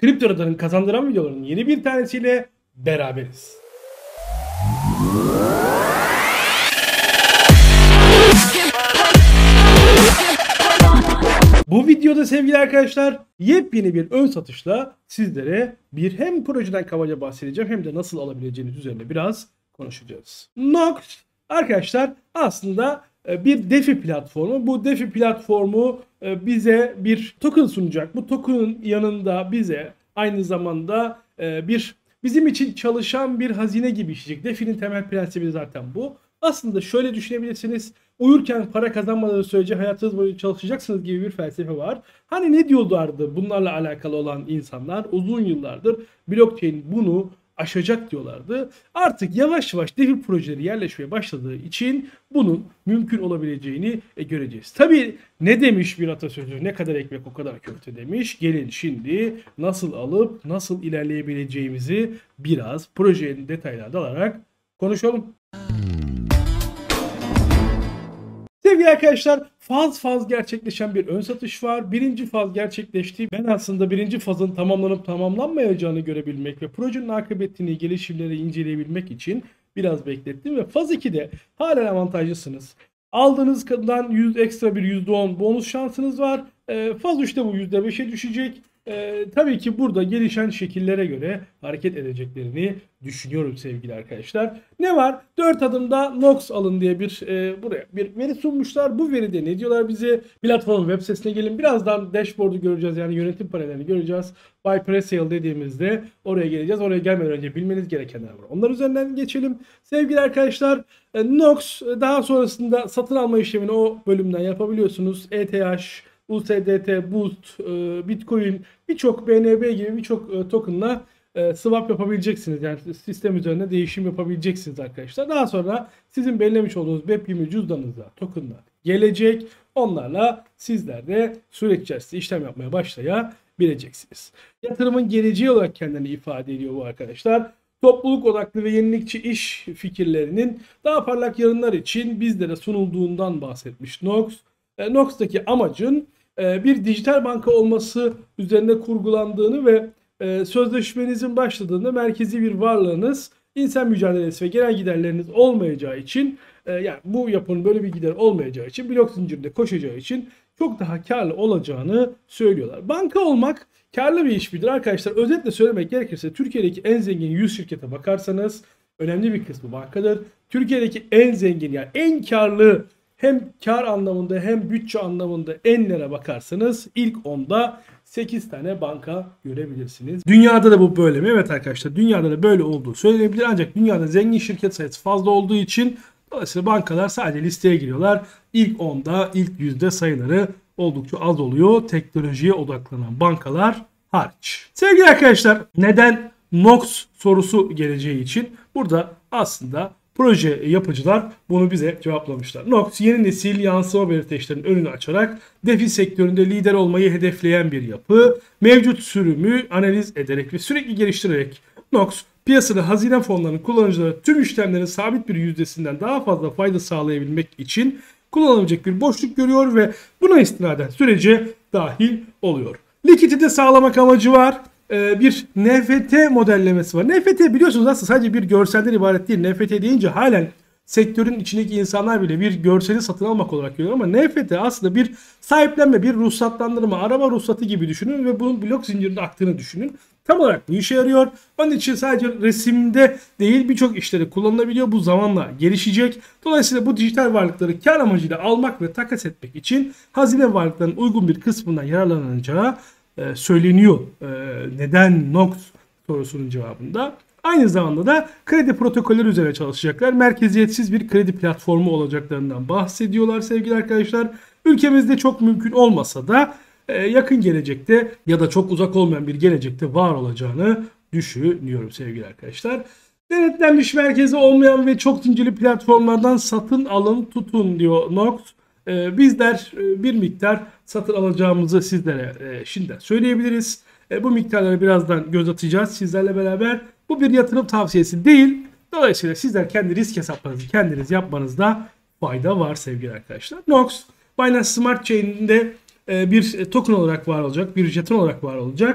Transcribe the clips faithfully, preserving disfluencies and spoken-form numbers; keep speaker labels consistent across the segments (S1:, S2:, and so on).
S1: Kripto Radar'ın kazandıran videolarının yeni bir tanesiyle beraberiz. Bu videoda sevgili arkadaşlar yepyeni bir ön satışla sizlere bir hem projeden kabaca bahsedeceğim hem de nasıl alabileceğiniz üzerine biraz konuşacağız. Nox arkadaşlar aslında bir DeFi platformu. Bu DeFi platformu bize bir token sunacak. Bu token'ın yanında bize aynı zamanda bir bizim için çalışan bir hazine gibi işleyecek. DeFi'nin temel prensibi zaten bu. Aslında şöyle düşünebilirsiniz. Uyurken para kazanmadığı sürece hayatınız boyunca çalışacaksınız gibi bir felsefe var. Hani ne diyorlardı bunlarla alakalı olan insanlar uzun yıllardır blockchain bunu aşacak diyorlardı. Artık yavaş yavaş DeFi projeleri yerleşmeye başladığı için bunun mümkün olabileceğini göreceğiz. Tabii ne demiş bir atasözü, ne kadar ekmek o kadar köfte demiş. Gelin şimdi nasıl alıp nasıl ilerleyebileceğimizi biraz projenin detaylarına dalarak konuşalım. Sevgili arkadaşlar, faz faz gerçekleşen bir ön satış var. Birinci faz gerçekleşti. Ben aslında birinci fazın tamamlanıp tamamlanmayacağını görebilmek ve projenin akıbetini, gelişimleri inceleyebilmek için biraz beklettim. Ve faz ikide halen avantajlısınız. Aldığınız kadından yüz ekstra bir yüzde on bonus şansınız var. E, faz üçte bu yüzde beşe düşecek. Ee, tabii ki burada gelişen şekillere göre hareket edeceklerini düşünüyorum sevgili arkadaşlar. Ne var? dört adımda Nox alın diye bir e, buraya bir veri sunmuşlar. Bu veride ne diyorlar bize? Platformun web sitesine gelin. Birazdan dashboard'u göreceğiz. Yani yönetim panellerini göreceğiz. Buy Pre-Sale dediğimizde oraya geleceğiz. Oraya gelmeden önce bilmeniz gerekenler var. Onlar üzerinden geçelim. Sevgili arkadaşlar, e, Nox daha sonrasında satın alma işlemini o bölümden yapabiliyorsunuz. E T H, U S D T, Boost, Bitcoin, birçok B N B gibi birçok token'la swap yapabileceksiniz. Yani sistem üzerinde değişim yapabileceksiniz arkadaşlar. Daha sonra sizin belirlemiş olduğunuz B E P yirmi cüzdanınıza token'lar gelecek. Onlarla sizler de süreç içerisinde işlem yapmaya başlayabileceksiniz. Yatırımın geleceği olarak kendini ifade ediyor bu arkadaşlar. Topluluk odaklı ve yenilikçi iş fikirlerinin daha parlak yarınlar için bizlere sunulduğundan bahsetmiş Nox. Nox'taki amacın bir dijital banka olması üzerine kurgulandığını ve sözleşmenizin başladığında merkezi bir varlığınız, insan mücadelesi ve genel giderleriniz olmayacağı için, yani bu yapının böyle bir gider olmayacağı için, blok zincirinde koşacağı için çok daha karlı olacağını söylüyorlar. Banka olmak karlı bir iş midir arkadaşlar? Özetle söylemek gerekirse Türkiye'deki en zengin yüz şirkete bakarsanız önemli bir kısmı bankadır. Türkiye'deki en zengin, yani en karlı, hem kar anlamında hem bütçe anlamında enlere bakarsanız ilk onda sekiz tane banka görebilirsiniz. Dünyada da bu böyle mi? Evet arkadaşlar, dünyada da böyle olduğu söylenebilir. Ancak dünyada zengin şirket sayısı fazla olduğu için dolayısıyla bankalar sadece listeye giriyorlar. İlk onda, ilk yüzde sayıları oldukça az oluyor. Teknolojiye odaklanan bankalar hariç. Sevgili arkadaşlar, neden Nox sorusu geleceği için burada aslında proje yapıcılar bunu bize cevaplamışlar. Nox yeni nesil yansıma belirteçlerinin önünü açarak DeFi sektöründe lider olmayı hedefleyen bir yapı. Mevcut sürümü analiz ederek ve sürekli geliştirerek Nox piyasada hazine fonlarının kullanıcılara tüm işlemlerin sabit bir yüzdesinden daha fazla fayda sağlayabilmek için kullanılabilecek bir boşluk görüyor ve buna istinaden sürece dahil oluyor. Likidite sağlamak amacı var. Bir N F T modellemesi var. N F T biliyorsunuz aslında sadece bir görselden ibaret değil. N F T deyince halen sektörün içindeki insanlar bile bir görseli satın almak olarak görüyor ama N F T aslında bir sahiplenme, bir ruhsatlandırma, araba ruhsatı gibi düşünün ve bunun blok zincirinde aktığını düşünün. Tam olarak bu işe yarıyor. Onun için sadece resimde değil birçok işleri kullanılabiliyor. Bu zamanla gelişecek. Dolayısıyla bu dijital varlıkları kar amacıyla almak ve takas etmek için hazine varlıklarının uygun bir kısmından yararlanacağı e, söyleniyor. E, neden Nox sorusunun cevabında. Aynı zamanda da kredi protokolleri üzerine çalışacaklar. Merkeziyetsiz bir kredi platformu olacaklarından bahsediyorlar sevgili arkadaşlar. Ülkemizde çok mümkün olmasa da yakın gelecekte ya da çok uzak olmayan bir gelecekte var olacağını düşünüyorum sevgili arkadaşlar. Denetlenmiş merkezi olmayan ve çok zincirli platformlardan satın alın tutun diyor Nox. Bizler bir miktar satın alacağımızı sizlere şimdiden söyleyebiliriz. Bu miktarları birazdan göz atacağız sizlerle beraber. Bu bir yatırım tavsiyesi değil. Dolayısıyla sizler kendi risk hesaplarınızı kendiniz yapmanızda fayda var sevgili arkadaşlar. Nox, Binance Smart Chain'inde bir token olarak var olacak, bir jeton olarak var olacak.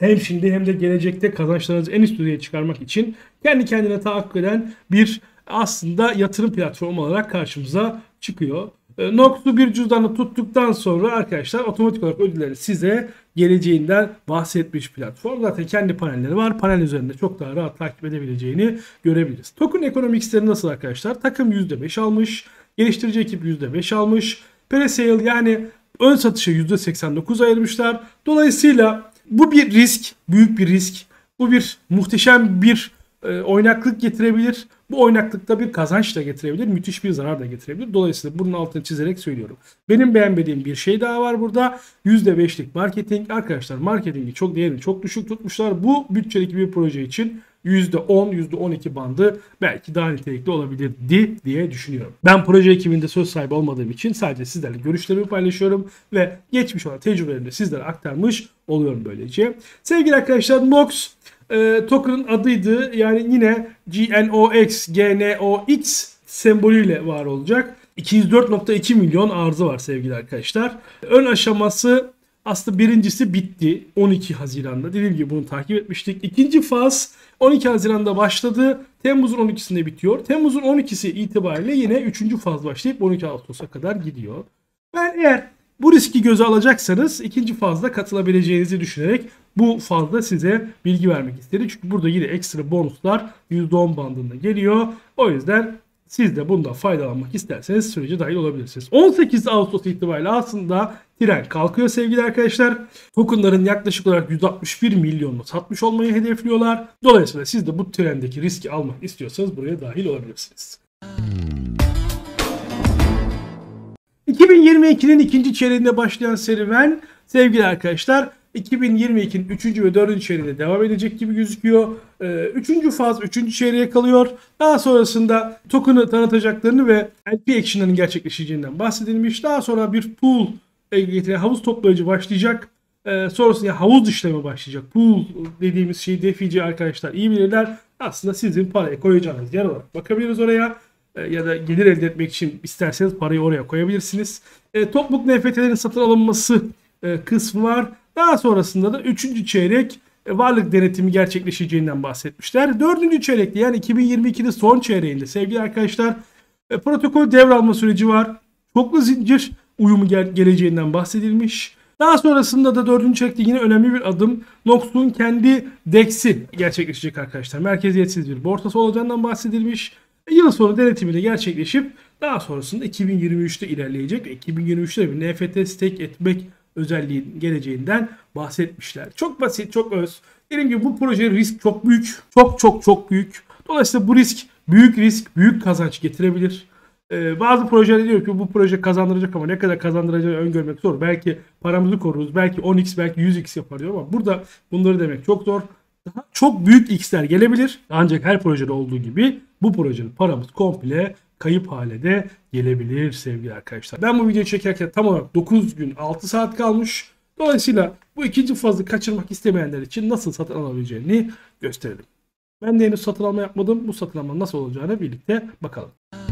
S1: hem şimdi hem de gelecekte kazançlarınızı en üst düzeye çıkarmak için kendi kendine tahakkuk eden bir aslında yatırım platformu olarak karşımıza çıkıyor. E, Nox'u bir cüzdanı tuttuktan sonra arkadaşlar otomatik olarak ödülleri size geleceğinden bahsetmiş platform. Zaten kendi panelleri var. Panel üzerinde çok daha rahat takip edebileceğini görebiliriz. Token Economics'leri nasıl arkadaşlar? Takım yüzde beş almış. Geliştirici ekip yüzde beş almış. Pre-sale yani ön satışa yüzde seksen dokuz ayırmışlar. Dolayısıyla bu bir risk. Büyük bir risk. Bu bir muhteşem bir e, oynaklık getirebilir. Bu oynaklıkta bir kazanç da getirebilir. Müthiş bir zarar da getirebilir. Dolayısıyla bunun altını çizerek söylüyorum. Benim beğenmediğim bir şey daha var burada. yüzde beşlik marketing. Arkadaşlar marketingi çok değerini çok düşük tutmuşlar. Bu bütçedeki bir proje için yüzde on, yüzde on iki bandı belki daha nitelikli olabilirdi diye düşünüyorum. Ben proje ekibinde söz sahibi olmadığım için sadece sizlerle görüşlerimi paylaşıyorum ve geçmiş olan tecrübelerimi de sizlere aktarmış oluyorum böylece. Sevgili arkadaşlar, Nox e, token'ın adıydı. Yani yine G N O X, G N O X sembolüyle var olacak. iki yüz dört nokta iki milyon arzı var sevgili arkadaşlar. Ön aşaması aslında birincisi bitti on iki Haziran'da. Dediğim gibi bunu takip etmiştik. İkinci faz on iki Haziran'da başladı. Temmuz'un on ikisinde bitiyor. Temmuz'un on ikisi itibariyle yine üçüncü faz başlayıp on iki Ağustos'a kadar gidiyor. Ben eğer bu riski göze alacaksanız ikinci fazda katılabileceğinizi düşünerek bu fazda size bilgi vermek istedim. Çünkü burada yine ekstra bonuslar yüzde on bandında geliyor. O yüzden siz de bundan faydalanmak isterseniz sürece dahil olabilirsiniz. on sekiz Ağustos itibariyle aslında tren kalkıyor sevgili arkadaşlar. Tokenların yaklaşık olarak yüz altmış bir milyonunu satmış olmayı hedefliyorlar. Dolayısıyla siz de bu trendeki riski almak istiyorsanız buraya dahil olabilirsiniz. iki bin yirmi ikinin ikinci çeyreğinde başlayan serüven sevgili arkadaşlar iki bin yirmi ikinin üçüncü ve dördüncü çeyreğinde devam edecek gibi gözüküyor. üçüncü faz üçüncü çeyreğe kalıyor. Daha sonrasında token'ı tanıtacaklarını ve L P action'ların gerçekleşeceğinden bahsedilmiş. Daha sonra bir pool getiren havuz toplayıcı başlayacak. Sonrasında havuz işlemi başlayacak. Pool dediğimiz şey defici arkadaşlar iyi bilirler. Aslında sizin parayı koyacağınız yer olarak bakabiliriz oraya. Ya da gelir elde etmek için isterseniz parayı oraya koyabilirsiniz. E, topluluk N F T'lerin satın alınması e, kısmı var. Daha sonrasında da üçüncü çeyrek e, varlık denetimi gerçekleşeceğinden bahsetmişler. dördüncü çeyrekte yani iki bin yirmi ikinin son çeyreğinde sevgili arkadaşlar e, protokol devralma süreci var. Çoklu zincir uyumu gel geleceğinden bahsedilmiş. Daha sonrasında da dördüncü çeyrekte yine önemli bir adım. Nox'un kendi D E X'i gerçekleşecek arkadaşlar. Merkeziyetsiz bir borsası olacağından bahsedilmiş. Yıl sonu denetimi de gerçekleşip daha sonrasında iki bin yirmi üçte ilerleyecek. iki bin yirmi üçte bir N F T stake etmek özelliği geleceğinden bahsetmişler. Çok basit, çok öz. Dediğim gibi bu proje risk çok büyük. Çok çok çok büyük. Dolayısıyla bu risk büyük risk, büyük kazanç getirebilir. Ee, bazı projeler diyor ki bu proje kazandıracak ama ne kadar kazandıracağını öngörmek zor. Belki paramızı koruruz. Belki on x belki yüz x yapar diyor ama burada bunları demek çok zor. Daha çok büyük x'ler gelebilir. Ancak her projede olduğu gibi bu projenin paramız komple kayıp hale de gelebilir sevgili arkadaşlar. Ben bu videoyu çekerken tam olarak dokuz gün altı saat kalmış. Dolayısıyla bu ikinci fazı kaçırmak istemeyenler için nasıl satın alabileceğini gösterelim. Ben de henüz satın alma yapmadım. Bu satın alma nasıl olacağını birlikte bakalım.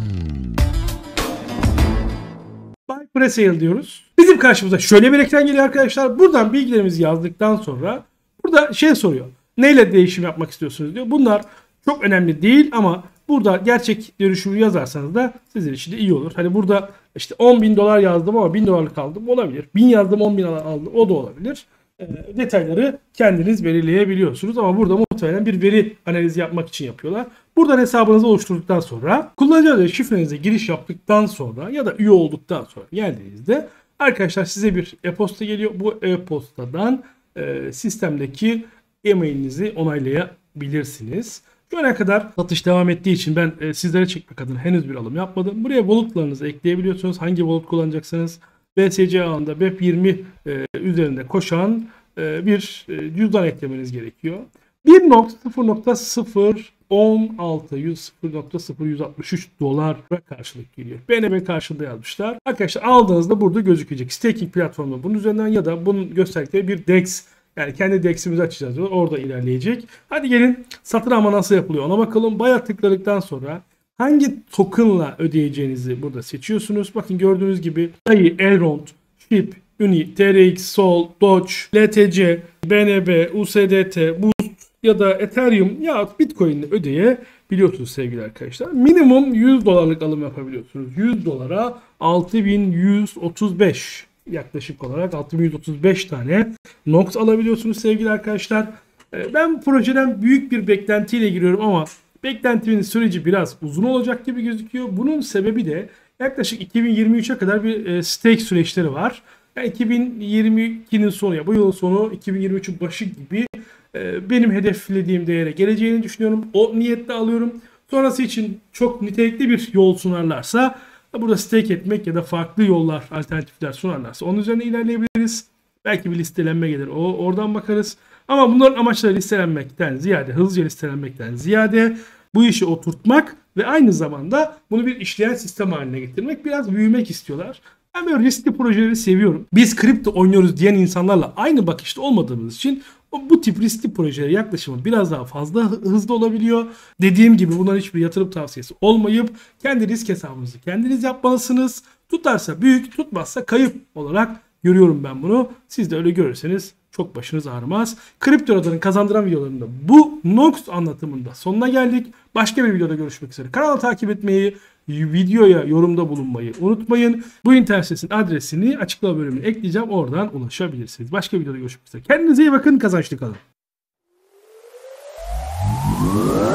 S1: Buy Pre-Sale diyoruz. Bizim karşımıza şöyle bir ekran geliyor arkadaşlar. Buradan bilgilerimizi yazdıktan sonra burada şey soruyor. Neyle değişim yapmak istiyorsunuz diyor. Bunlar çok önemli değil ama burada gerçek dönüşümü yazarsanız da sizin için de iyi olur. Hani burada işte on bin dolar yazdım ama bin dolarlık aldım olabilir. bin yazdım on bin aldım o da olabilir. E, detayları kendiniz belirleyebiliyorsunuz ama burada muhtemelen bir veri analizi yapmak için yapıyorlar. Buradan hesabınızı oluşturduktan sonra kullanıcı adı şifrenize giriş yaptıktan sonra ya da üye olduktan sonra geldiğinizde arkadaşlar size bir e-posta geliyor. Bu e-postadan e, sistemdeki e-mailinizi onaylayabilirsiniz. Şu ana kadar satış devam ettiği için ben e, sizlere çekmek adına henüz bir alım yapmadım. Buraya wallet'larınızı ekleyebiliyorsunuz. Hangi wallet kullanacaksanız B S C ağında B E P yirmi e, üzerinde koşan e, bir e, cüzdan eklemeniz gerekiyor. bir nokta sıfır nokta sıfır on altı yüz sıfır nokta sıfır yüz altmış üç dolar karşılık geliyor. B N B karşılığında yazmışlar. Arkadaşlar aldığınızda burada gözükecek. Staking platformu bunun üzerinden ya da bunun gösterdikleri bir D E X. Yani kendi D E X'imizi açacağız. Orada ilerleyecek. Hadi gelin satın alma nasıl yapılıyor ona bakalım. Bayağı tıkladıktan sonra hangi token'la ödeyeceğinizi burada seçiyorsunuz. Bakın gördüğünüz gibi D A I, Elrond, S H I B, Uni, T R X, Sol, Doge, L T C, B N B, U S D T, Boost ya da Ethereum ya Bitcoin'le ödeyebiliyorsunuz sevgili arkadaşlar. Minimum yüz dolarlık alım yapabiliyorsunuz. yüz dolara altı bin yüz otuz beş, yaklaşık olarak altı bin yüz otuz beş tane Nox alabiliyorsunuz sevgili arkadaşlar. Ben bu projeden büyük bir beklentiyle giriyorum ama beklentimin süreci biraz uzun olacak gibi gözüküyor. Bunun sebebi de yaklaşık iki bin yirmi üçe kadar bir stake süreçleri var. Yani iki bin yirmi ikinin sonu ya bu yılın sonu iki bin yirmi üçün başı gibi benim hedeflediğim değere geleceğini düşünüyorum. O niyetle alıyorum. Sonrası için çok nitelikli bir yol sunarlarsa burada stake etmek ya da farklı yollar, alternatifler sunarlarsa onun üzerine ilerleyebiliriz. Belki bir listelenme gelir. O oradan bakarız. Ama bunların amaçları listelenmekten ziyade, hızlıca listelenmekten ziyade bu işi oturtmak ve aynı zamanda bunu bir işleyen sistem haline getirmek. Biraz büyümek istiyorlar. Ben böyle riskli projeleri seviyorum. Biz kripto oynuyoruz diyen insanlarla aynı bakışta olmadığımız için bu tip riskli projelere yaklaşımı biraz daha fazla hızlı olabiliyor. Dediğim gibi bunların hiçbir yatırım tavsiyesi olmayıp kendi risk hesabınızı kendiniz yapmalısınız. Tutarsa büyük, tutmazsa kayıp olarak görüyorum ben bunu. Siz de öyle görürseniz çok başınız ağrımaz. Kripto Radar'ın kazandıran videolarında bu Nox anlatımında sonuna geldik. Başka bir videoda görüşmek üzere. Kanalı takip etmeyi, videoya yorumda bulunmayı unutmayın. Bu internet sitesinin adresini açıklama bölümüne ekleyeceğim. Oradan ulaşabilirsiniz. Başka bir videoda görüşmek üzere. Kendinize iyi bakın. Kazançlı kalın.